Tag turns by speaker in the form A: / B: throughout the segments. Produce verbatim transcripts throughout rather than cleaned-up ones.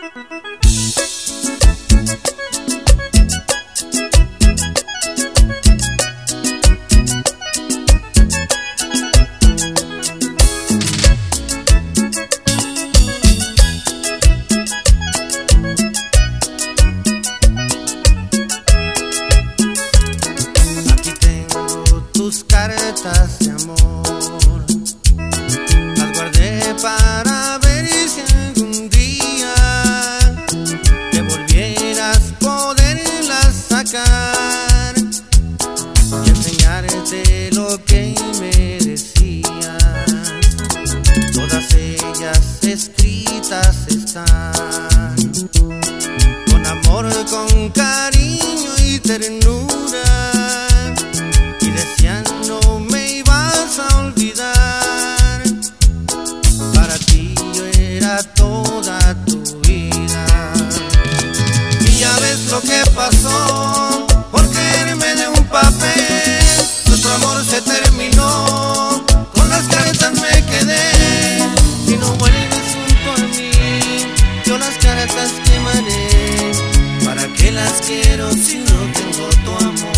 A: Tus cartas de amor las guardé para ver si algún día te volvieras poderlas sacar y enseñarte lo que me decías. Todas ellas escritas están con amor, con cariño y ternura. No me ibas a olvidar, para ti yo era toda tu vida. Y ya ves lo que pasó, por creerme de un papel. Nuestro amor se terminó, con las cartas me quedé. Si no vuelves junto a mí, yo las cartas quemaré. ¿Para qué las quiero si no tengo tu amor?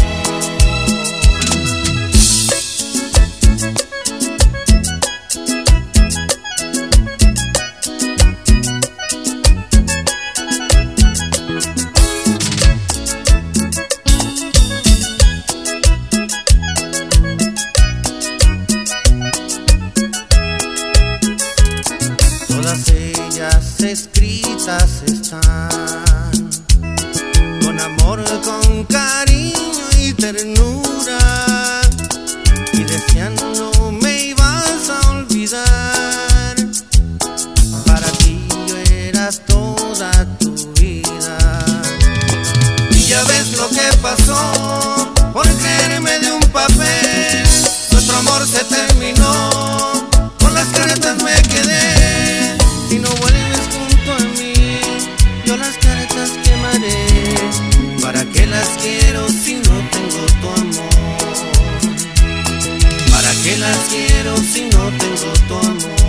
A: Todas ellas escritas están con amor, con cariño y ternura, y deseando me ibas a olvidar. Para ti yo era toda tu vida. Y ya ves lo que pasó, por creerme de un papel. Nuestro amor se terminó, con las cartas me quedé. Si no vuelves junto a mí, yo las cartas quemaré. ¿Para qué las quiero si no tengo tu amor? ¿Para qué las quiero si no tengo tu amor?